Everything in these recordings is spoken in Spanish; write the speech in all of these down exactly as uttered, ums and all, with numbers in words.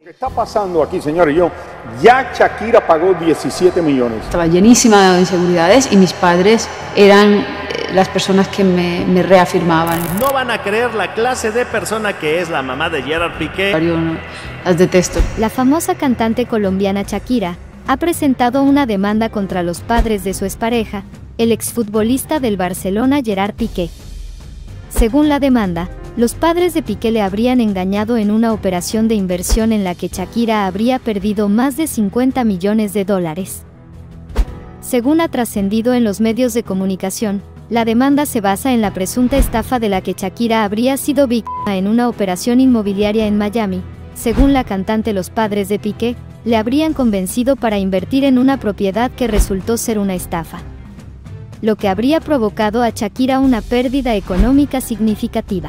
Lo que está pasando aquí, señores, yo, ya Shakira pagó diecisiete millones. Estaba llenísima de inseguridades y mis padres eran eh, las personas que me, me reafirmaban. No van a creer la clase de persona que es la mamá de Gerard Piqué. Yo no, las detesto. La famosa cantante colombiana Shakira ha presentado una demanda contra los padres de su expareja, el exfutbolista del Barcelona Gerard Piqué. Según la demanda, los padres de Piqué le habrían engañado en una operación de inversión en la que Shakira habría perdido más de cincuenta millones de dólares. Según ha trascendido en los medios de comunicación, la demanda se basa en la presunta estafa de la que Shakira habría sido víctima en una operación inmobiliaria en Miami. Según la cantante, los padres de Piqué le habrían convencido para invertir en una propiedad que resultó ser una estafa, lo que habría provocado a Shakira una pérdida económica significativa.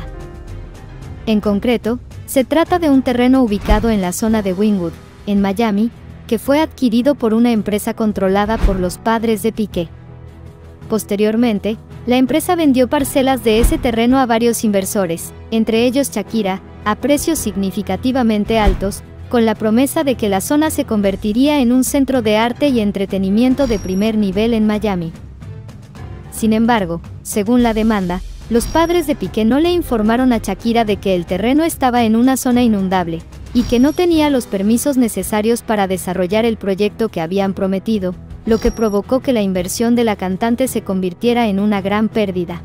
En concreto, se trata de un terreno ubicado en la zona de Wynwood, en Miami, que fue adquirido por una empresa controlada por los padres de Piqué. Posteriormente, la empresa vendió parcelas de ese terreno a varios inversores, entre ellos Shakira, a precios significativamente altos, con la promesa de que la zona se convertiría en un centro de arte y entretenimiento de primer nivel en Miami. Sin embargo, según la demanda, los padres de Piqué no le informaron a Shakira de que el terreno estaba en una zona inundable, y que no tenía los permisos necesarios para desarrollar el proyecto que habían prometido, lo que provocó que la inversión de la cantante se convirtiera en una gran pérdida.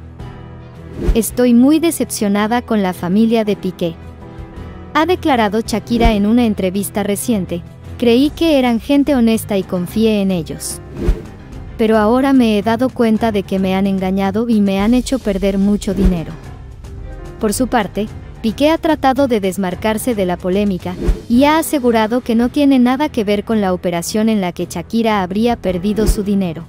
Estoy muy decepcionada con la familia de Piqué, ha declarado Shakira en una entrevista reciente. Creí que eran gente honesta y confié en ellos. Pero ahora me he dado cuenta de que me han engañado y me han hecho perder mucho dinero. Por su parte, Piqué ha tratado de desmarcarse de la polémica y ha asegurado que no tiene nada que ver con la operación en la que Shakira habría perdido su dinero.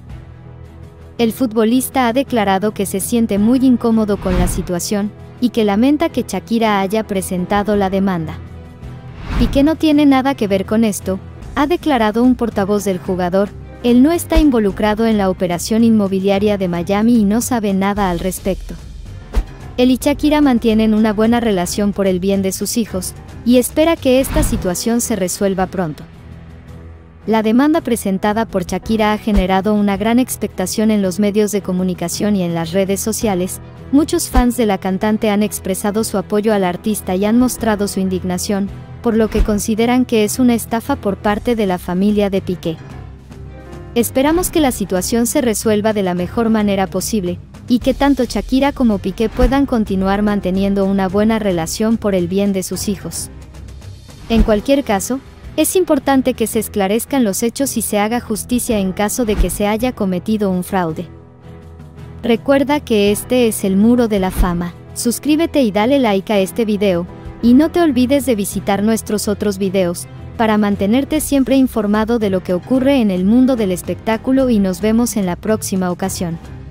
El futbolista ha declarado que se siente muy incómodo con la situación y que lamenta que Shakira haya presentado la demanda. Piqué no tiene nada que ver con esto, ha declarado un portavoz del jugador. Él no está involucrado en la operación inmobiliaria de Miami y no sabe nada al respecto. Él y Shakira mantienen una buena relación por el bien de sus hijos, y espera que esta situación se resuelva pronto. La demanda presentada por Shakira ha generado una gran expectación en los medios de comunicación y en las redes sociales. Muchos fans de la cantante han expresado su apoyo al artista y han mostrado su indignación, por lo que consideran que es una estafa por parte de la familia de Piqué. Esperamos que la situación se resuelva de la mejor manera posible, y que tanto Shakira como Piqué puedan continuar manteniendo una buena relación por el bien de sus hijos. En cualquier caso, es importante que se esclarezcan los hechos y se haga justicia en caso de que se haya cometido un fraude. Recuerda que este es el Muro de la Fama. Suscríbete y dale like a este video, y no te olvides de visitar nuestros otros videos, para mantenerte siempre informado de lo que ocurre en el mundo del espectáculo, y nos vemos en la próxima ocasión.